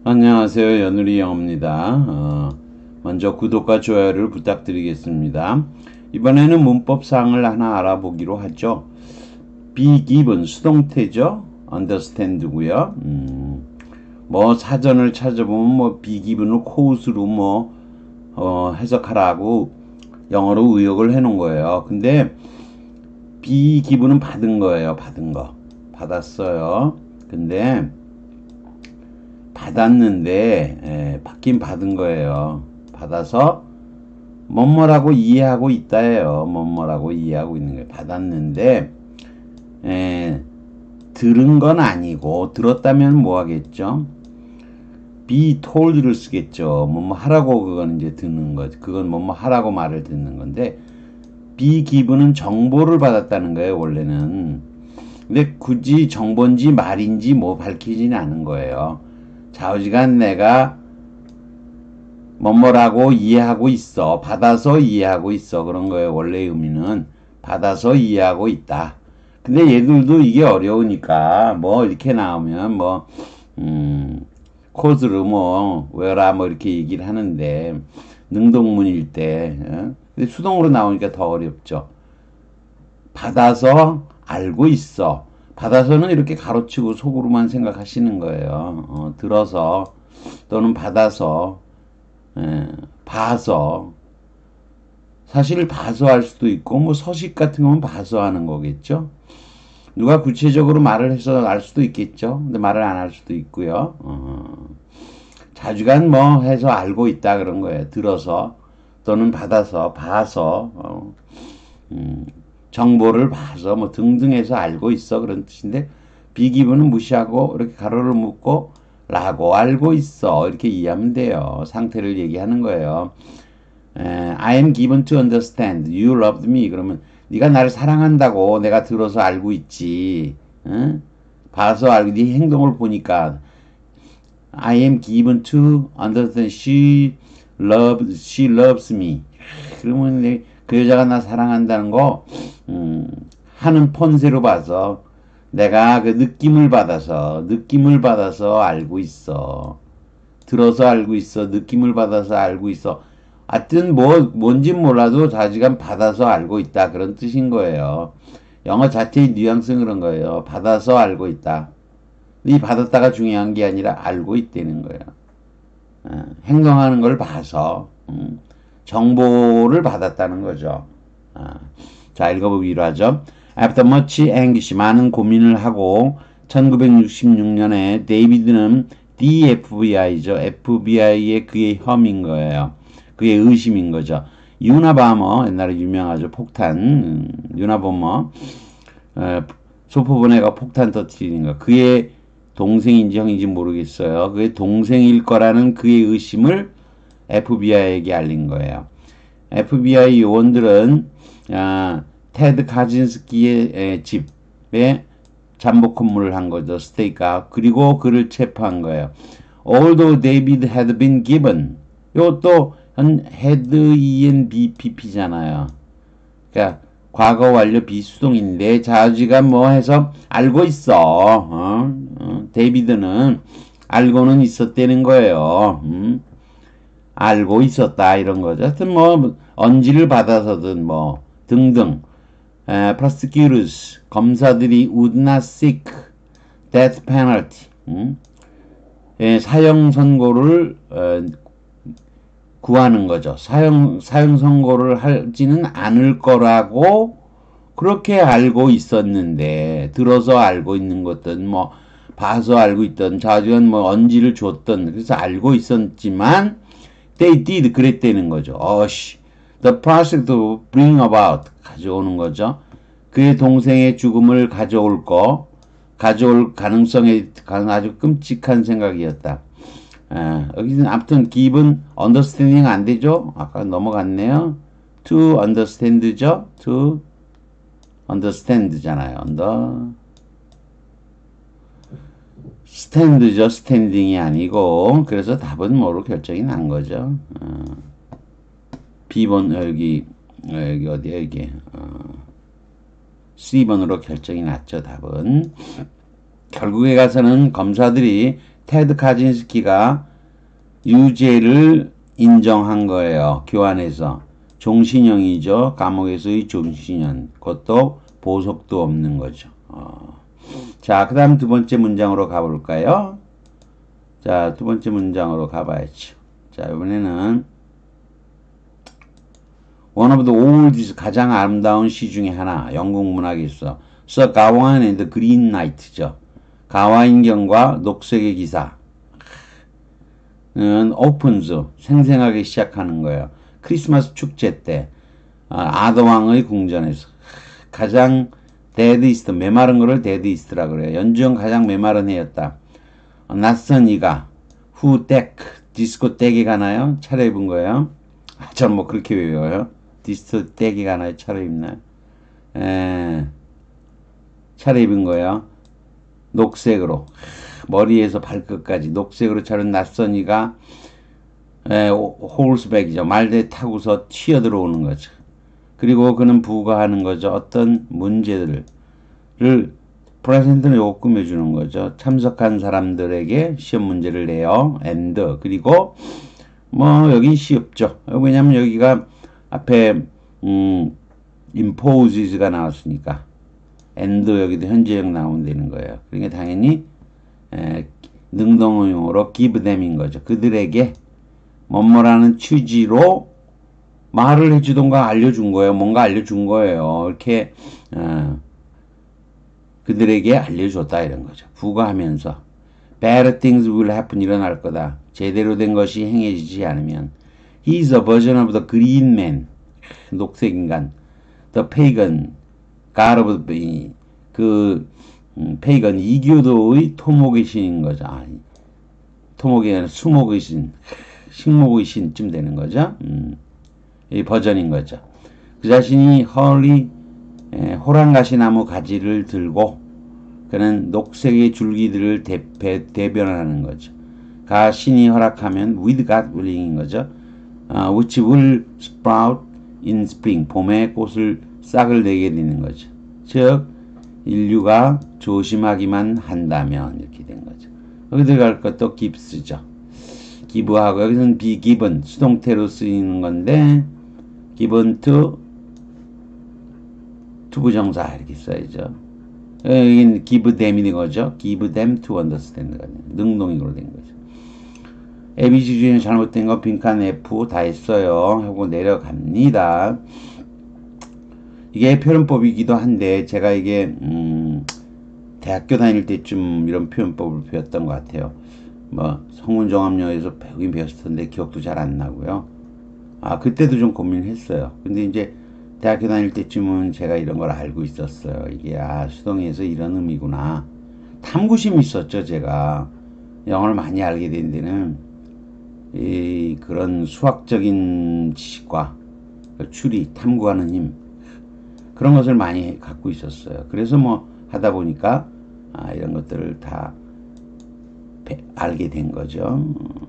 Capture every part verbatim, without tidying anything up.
안녕하세요. 연우리 영어입니다. 어, 먼저 구독과 좋아요를 부탁드리겠습니다. 이번에는 문법사항을 하나 알아보기로 하죠. be given 수동태죠. understand고요. 음, 뭐 사전을 찾아보면 뭐 be given을 course로 뭐 어, 해석하라고 영어로 의역을 해놓은 거예요. 근데 be given은 받은 거예요. 받은 거. 받았어요. 근데 받았는데 에, 받긴 받은 거예요. 받아서 뭐뭐라고 이해하고 있다예요. 뭐뭐라고 이해하고 있는 거예요. 받았는데 에, 들은 건 아니고 들었다면 뭐 하겠죠? be told를 쓰겠죠. 뭐뭐 하라고 그건 이제 듣는 거죠. 그건 뭐뭐 하라고 말을 듣는 건데 be given은 정보를 받았다는 거예요. 원래는. 근데 굳이 정보인지 말인지 뭐 밝히지는 않은 거예요. 좌우지간 내가 뭐뭐라고 이해하고 있어. 받아서 이해하고 있어. 그런 거예요. 원래의 의미는 받아서 이해하고 있다. 근데 얘들도 이게 어려우니까 뭐 이렇게 나오면 뭐 음, 코드로 뭐 왜라 뭐 이렇게 얘기를 하는데 능동문일 때 어? 근데 수동으로 나오니까 더 어렵죠. 받아서 알고 있어. 받아서는 이렇게 가로치고 속으로만 생각하시는 거예요. 어, 들어서 또는 받아서 에, 봐서 사실 봐서 할 수도 있고 뭐 서식 같은 거면 봐서 하는 거겠죠. 누가 구체적으로 말을 해서 알 수도 있겠죠. 근데 말을 안 할 수도 있고요. 어, 자주간 뭐 해서 알고 있다 그런 거예요. 들어서 또는 받아서 봐서 어, 음, 정보를 봐서 뭐 등등해서 알고 있어 그런 뜻인데 비기분은 무시하고 이렇게 가로를 묶고 라고 알고 있어 이렇게 이해하면 돼요. 상태를 얘기하는 거예요. 에, I am given to understand you loved me 그러면 네가 나를 사랑한다고 내가 들어서 알고 있지. 응? 봐서 알고 네 행동을 보니까 I am given to understand she loves she loves me. 그러면 그 여자가 나 사랑한다는 거 음, 하는 폰세로 봐서 내가 그 느낌을 받아서 느낌을 받아서 알고 있어. 들어서 알고 있어. 느낌을 받아서 알고 있어. 하여튼 뭐 뭔진 몰라도 자지간 받아서 알고 있다 그런 뜻인 거예요. 영어 자체의 뉘앙스는 그런 거예요. 받아서 알고 있다. 이 받았다가 중요한 게 아니라 알고 있다는 거예요. 어, 행동하는 걸 봐서 음, 정보를 받았다는 거죠. 어, 자 읽어보기로 하죠. After much anguish 많은 고민을 하고 천구백육십육 년에 데이비드는 디에프비아이죠. 에프비아이의 그의 혐의인 거예요. 그의 의심인 거죠. 유나바머 옛날에 유명하죠. 폭탄 음, 유나바머 어, 소포본에가 폭탄 터뜨리는 거. 그의 동생인지 형인지 모르겠어요. 그의 동생일 거라는 그의 의심을 에프비아이에게 알린 거예요. 에프비아이 요원들은 아, 테드 카진스키의 집에 잠복 근무를 한 거죠. 스테이크아웃. 그리고 그를 체포한 거예요. Although David had been given 요것도 had en bpp잖아요. 그러니까 과거 완료 비수동인데 자주가 뭐 해서 알고 있어. 어? 어? 데이비드는 알고는 있었다는 거예요. 음? 알고 있었다 이런 거죠. 하여튼 뭐 언지를 받아서든 뭐 등등. 에, prosecutors 검사들이 would not seek death penalty. 음? 에, 사형 선고를 어, 구하는 거죠. 사형, 사형 선고를 하지는 않을 거라고 그렇게 알고 있었는데, 들어서 알고 있는 것든, 뭐, 봐서 알고 있던, 자주한 뭐, 언지를 줬던, 그래서 알고 있었지만, they did, 그랬다는 거죠. 어씨, the process to bring about, 가져오는 거죠. 그의 동생의 죽음을 가져올 거, 가져올 가능성에 아주 끔찍한 생각이었다. 아, 여기는 아무튼 given understanding 안 되죠? 아까 넘어갔네요. to understand죠? to understand잖아요. understand죠. standing이 아니고 그래서 답은 뭐로 결정이 난 거죠. 어, B번 여기 여기 어디야 이게 어, C번으로 결정이 났죠. 답은 결국에 가서는 검사들이 테드 카진스키가 유죄를 인정한 거예요. 교환해서. 종신형이죠. 감옥에서의 종신형. 그것도 보석도 없는 거죠. 어. 자, 그 다음 두 번째 문장으로 가볼까요? 자, 두 번째 문장으로 가봐야죠. 자, 이번에는 One of the oldest, 가장 아름다운 시 중에 하나, 영국 문학에서 Sir Gawain and the Green Knight죠. 가와인경과 녹색의 기사 는 opens, 생생하게 시작하는 거예요. 크리스마스 축제 때 아더왕의 궁전에서 가장 데드이스트, 메마른 거를 데드이스트라 그래요. 연중 가장 메마른 해였다. 낯선 이가 후덱, 디스코떼기 가나요? 차려입은 거예요. 전 뭐 그렇게 외워요. 디스코떼기 가나요? 차려입나요? 에, 차려입은 거예요. 녹색으로 머리에서 발끝까지 녹색으로 차린 낯선 이가 홀스백이죠. 말대 타고서 튀어들어오는 거죠. 그리고 그는 부과하는 거죠. 어떤 문제들을 프레젠트를 요금해 주는 거죠. 참석한 사람들에게 시험 문제를 내요. and 그리고 뭐 여기 시없죠. 왜냐면 여기가 앞에 음 imposes가 나왔으니까 and 여기도 현재형 나오면 되는 거예요. 그러니까 당연히 에, 능동형으로 give them인 거죠. 그들에게 뭐뭐라는 취지로 말을 해주던가 알려준 거예요. 뭔가 알려준 거예요. 이렇게 어, 그들에게 알려줬다 이런 거죠. 부과하면서 bad things will happen, 일어날 거다. 제대로 된 것이 행해지지 않으면 he is a version of the green man, 녹색 인간, the pagan god of the, 그 음, pagan, 이교도의 토목의 신인 거죠. 아, 토목이 아니라 수목의 신, 식목의 신쯤 되는 거죠. 음, 이 버전인 거죠. 그 자신이 헐리 에, 호랑가시나무 가지를 들고 그는 녹색의 줄기들을 대패, 대변하는 거죠. 가 신이 허락하면 with God willing인 거죠. 어, which will sprout in spring, 봄에 꽃을 싹을 내게 되는 거죠. 즉 인류가 조심하기만 한다면 이렇게 된 거죠. 여기 들어갈 것도 gives죠. 기부하고 여기서는 be given 수동태로 쓰이는 건데 given to 투부정사 이렇게 써야죠. 여기는 give them인 거죠. give them to understand 능동이로 된 거죠. 에이비씨 중에 잘못된 거 빈칸 F 다 했어요. 하고 내려갑니다. 이게 표현법이기도 한데 제가 이게 음, 대학교 다닐 때쯤 이런 표현법을 배웠던 것 같아요. 뭐 성문종합영어에서 배우긴 배웠을 텐데 기억도 잘 안 나고요. 아 그때도 좀 고민했어요. 근데 이제 대학교 다닐 때쯤은 제가 이런 걸 알고 있었어요. 이게 아 수동에서 이런 의미구나. 탐구심이 있었죠. 제가 영어를 많이 알게 된 데는 이 그런 수학적인 지식과 추리, 탐구하는 힘 그런 것을 많이 갖고 있었어요. 그래서 뭐 하다 보니까 아, 이런 것들을 다 배, 알게 된 거죠.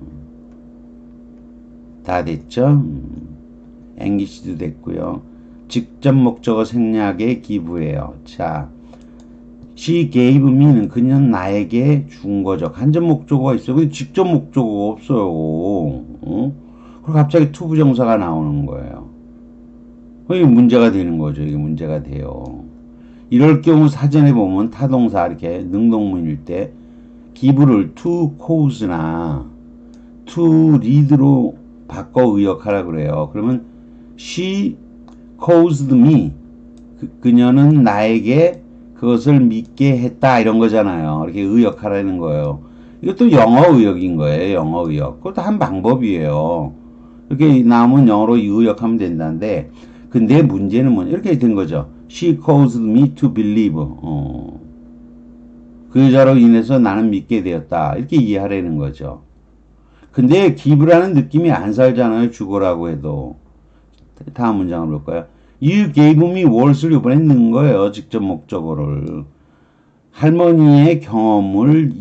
다 됐죠. 앵기시도 됐고요. 직접 목적어 생략의 기부예요. 자, she gave me는 그녀는 나에게 준 거죠. 간접 목적어가 있어요. 근데 직접 목적어가 없어요. 어? 그리고 갑자기 투부정사가 나오는 거예요. 이게 문제가 되는 거죠. 이게 문제가 돼요. 이럴 경우 사전에 보면 타동사 이렇게 능동문일 때 기부를 to cause나 to lead로 바꿔 의역하라 그래요. 그러면 she caused me 그, 그녀는 나에게 그것을 믿게 했다 이런 거잖아요. 이렇게 의역하라는 거예요. 이것도 영어 의역인 거예요. 영어 의역. 그것도 한 방법이에요. 이렇게 나오면 영어로 의역하면 된다는데 근데 문제는 뭐냐 이렇게 된 거죠. She caused me to believe. 어. 그 여자로 인해서 나는 믿게 되었다. 이렇게 이해하라는 거죠. 근데 기부라는 느낌이 안 살잖아요. 죽어라고 해도. 다음 문장을 볼까요? You gave me words를 이번에 넣은 거예요. 직접 목적어를. 할머니의 경험을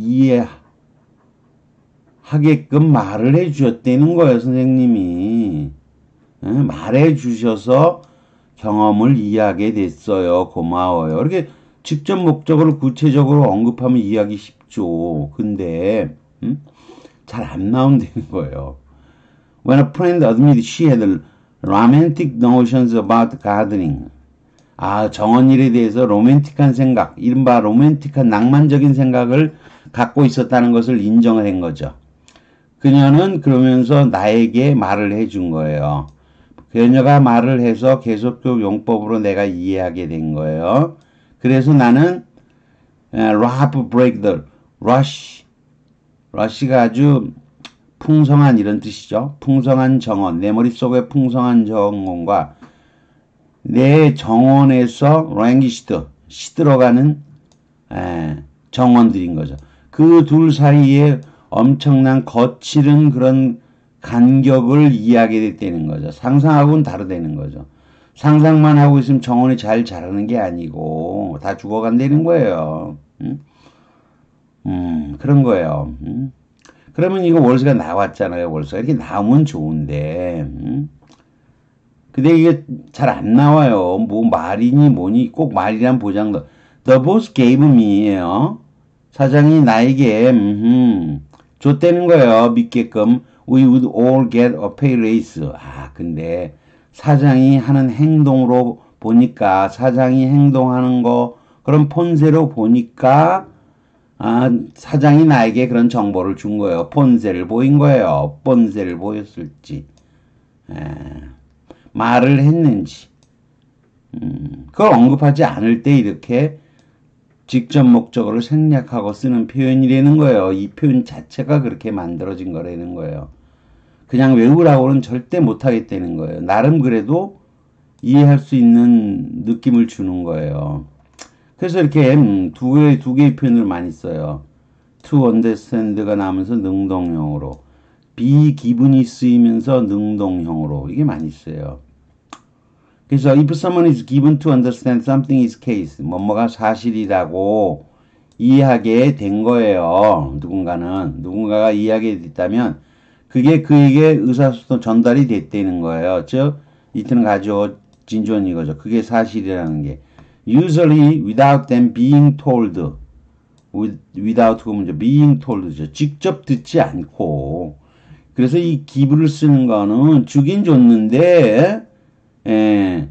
이해하게끔 말을 해주셨다는 거예요. 선생님이. 말해 주셔서 경험을 이해하게 됐어요. 고마워요. 이렇게 직접 목적어를 구체적으로 언급하면 이해하기 쉽죠. 근데 음? 잘 안 나온다는 거예요. When a friend admitted she had romantic notions about gardening. 아, 정원일에 대해서 로맨틱한 생각, 이른바 로맨틱한 낭만적인 생각을 갖고 있었다는 것을 인정을 한 거죠. 그녀는 그러면서 나에게 말을 해준 거예요. 그녀가 말을 해서 계속적 용법으로 내가 이해하게 된 거예요. 그래서 나는 라프 브레이크 더 러쉬 러쉬가 아주 풍성한 이런 뜻이죠. 풍성한 정원, 내 머릿속에 풍성한 정원과 내 정원에서 랭기시드 시들어가는 정원들인 거죠. 그 둘 사이에 엄청난 거칠은 그런 간격을 이해하게 되는 거죠. 상상하고는 다르다는 거죠. 상상만 하고 있으면 정원이 잘 자라는 게 아니고 다 죽어간다는 거예요. 음, 음 그런 거예요. 음. 그러면 이거 월수가 나왔잖아요. 월수가 이렇게 나오면 좋은데 음? 근데 이게 잘 안 나와요. 뭐 말이니 뭐니 꼭 말이란 보장도. The boss gave me예요. 사장이 나에게 음, 줬다는 거예요. 믿게끔. We would all get a pay raise. 아 근데 사장이 하는 행동으로 보니까 사장이 행동하는 거 그런 폰세로 보니까 아, 사장이 나에게 그런 정보를 준 거예요. 폰세를 보인 거예요. 폰세를 보였을지. 에, 말을 했는지. 음, 그걸 언급하지 않을 때 이렇게 직접 목적어를 생략하고 쓰는 표현이라는 거예요. 이 표현 자체가 그렇게 만들어진 거라는 거예요. 그냥 외우라고는 절대 못하겠다는 거예요. 나름 그래도 이해할 수 있는 느낌을 주는 거예요. 그래서 이렇게 음, 두 개의, 두 개의 표현을 많이 써요. to understand가 나오면서 능동형으로, be given이 쓰이면서 능동형으로 이게 많이 써요. 그래서 if someone is given to understand something is case, 뭐뭐가 사실이라고 이해하게 된 거예요. 누군가는 누군가가 이해하게 됐다면 그게 그에게 의사소통 전달이 됐다는 거예요. 즉 이틀은 가져 진주원 이거죠. 그게 사실이라는 게 usually without them being told, without 그 문제 being told죠. 직접 듣지 않고. 그래서 이 give를 쓰는 거는 주긴 줬는데 예,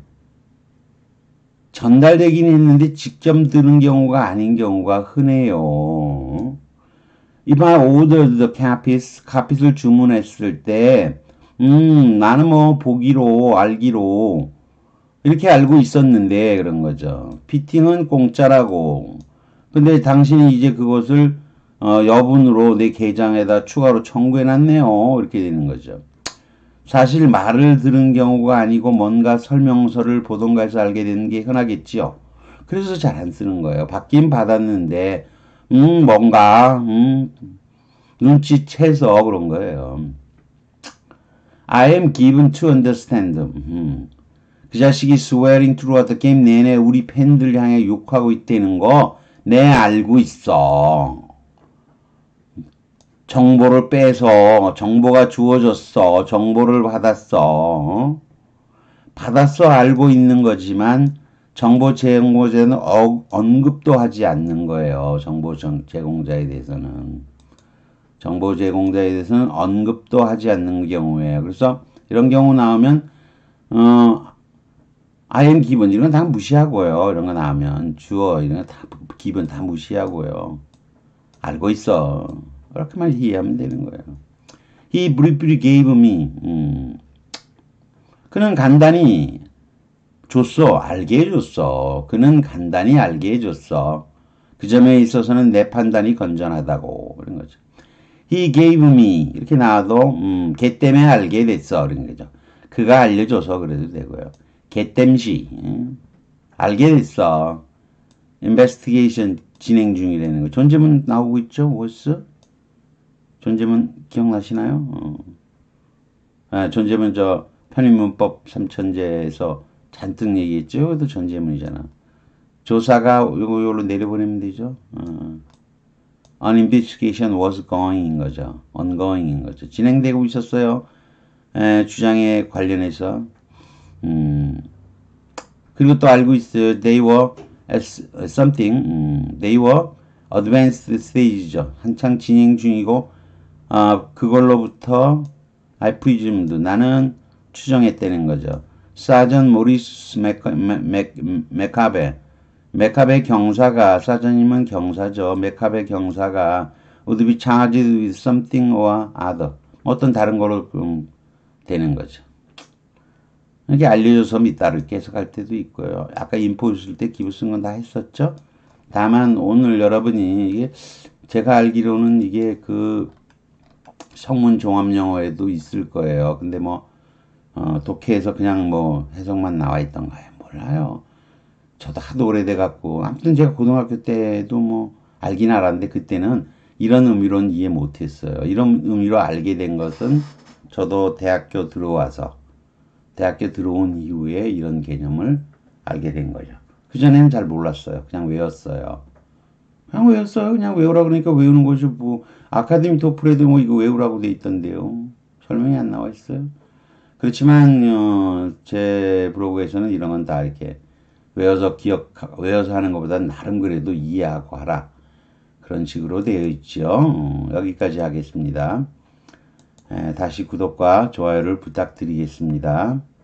전달되긴 했는데 직접 들은 경우가 아닌 경우가 흔해요. If I ordered the carpets, 카펫을 주문했을 때, 음, 나는 뭐 보기로 알기로 이렇게 알고 있었는데 그런 거죠. 피팅은 공짜라고. 근데 당신이 이제 그것을 어, 여분으로 내 계장에다 추가로 청구해놨네요. 이렇게 되는 거죠. 사실 말을 들은 경우가 아니고 뭔가 설명서를 보던가 해서 알게 되는 게 흔하겠지요. 그래서 잘 안 쓰는 거예요. 받긴 받았는데 음 뭔가 음 눈치채서 그런 거예요. I am given to understand. 음. 그 자식이 swearing throughout the game 내내 우리 팬들 향해 욕하고 있다는 거 내 알고 있어. 정보를 빼서 정보가 주어졌어. 정보를 받았어. 받았어 알고 있는 거지만 정보 제공자는 어, 언급도 하지 않는 거예요. 정보 제공자에 대해서는. 정보 제공자에 대해서는 언급도 하지 않는 경우에요. 그래서 이런 경우 나오면 어, I am given 이런 거 다 무시하고요. 이런 거 나오면 주어 이런 거 다 given 다 무시하고요. 알고 있어. 그렇게만 이해하면 되는 거예요. He briefly gave me. 음. 그는 간단히 줬어. 알게 해줬어. 그는 간단히 알게 해줬어. 그 점에 있어서는 내 판단이 건전하다고 그런 거죠. He gave me 이렇게 나와도 음, 걔 때문에 알게 됐어. 그런 거죠. 그가 알려줘서 그래도 되고요. 걔 땜시 음, 알게 됐어. Investigation 진행 중이라는 거. 존재문 나오고 있죠? was? 존재문 기억나시나요? 어. 아, 존재문 저 편입문법 삼천제에서 잔뜩 얘기했죠? 그것도 존재문이잖아. 조사가 요거 요로 내려보내면 되죠? 어. An investigation was going인 거죠. ongoing인 거죠. 진행되고 있었어요. 에, 주장에 관련해서. 음. 그리고 또 알고 있어요. They were at something. 음. They were advanced stage죠. 한창 진행 중이고 아, 그걸로부터 I presumed 나는 추정했다는 거죠. 사전 모리스 메카, 메, 메, 메카베 메카베 경사가 사전이면 경사죠. 메카베 경사가 would be charged with something or other 어떤 다른 거로 음, 되는 거죠. 이렇게 알려줘서 밑다를 계속할 때도 있고요. 아까 인포 있을 때 기부 쓴 건 다 했었죠. 다만 오늘 여러분이 이게 제가 알기로는 이게 그 성문 종합 영어에도 있을 거예요. 근데 뭐 어, 독해에서 그냥 뭐 해석만 나와 있던가요? 몰라요. 저도 하도 오래돼 갖고 아무튼 제가 고등학교 때도 뭐 알긴 알았는데 그때는 이런 의미로는 이해 못했어요. 이런 의미로 알게 된 것은 저도 대학교 들어와서 대학교 들어온 이후에 이런 개념을 알게 된 거죠. 그전에는 잘 몰랐어요. 그냥 외웠어요. 그냥 외웠어요. 그냥 외우라 그러니까 외우는 거죠. 뭐 아카데미 토플에도 뭐 이거 외우라고 돼 있던데요. 설명이 안 나와 있어요. 그렇지만 어, 제 블로그에서는 이런 건 다 이렇게 외워서 기억 외워서 하는 것보다 나름 그래도 이해하고 하라 그런 식으로 되어 있죠. 어, 여기까지 하겠습니다. 에, 다시 구독과 좋아요를 부탁드리겠습니다.